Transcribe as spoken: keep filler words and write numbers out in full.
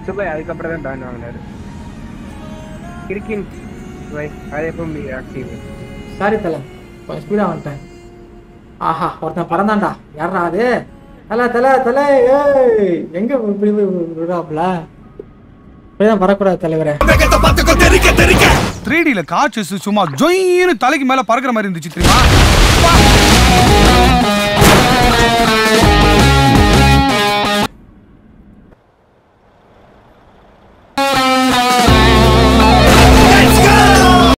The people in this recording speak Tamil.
துபாய் அதுக்கப்புறம் தான் பேன் வாங்கினாரு. கிரிக்கின் துபாய் அது எப்போ ஆக்டிவ். சாரி தலை, கொஞ்சம் ஸ்பீடாக வந்துட்டேன். ஆஹா, ஒருத்தன் பறந்தாண்டா. யாரா அது? தலை தலை தலை, ஏய் எங்கே இப்படி விடுறாப்புல? இப்படிதான் வரக்கூடாது தலைவரே. த்ரீ டில காட்சஸ் சும்மா ஜொயின்னு தலைக்கு மேல பறக்கிற மாதிரி இருந்துச்சு தெரியுமா?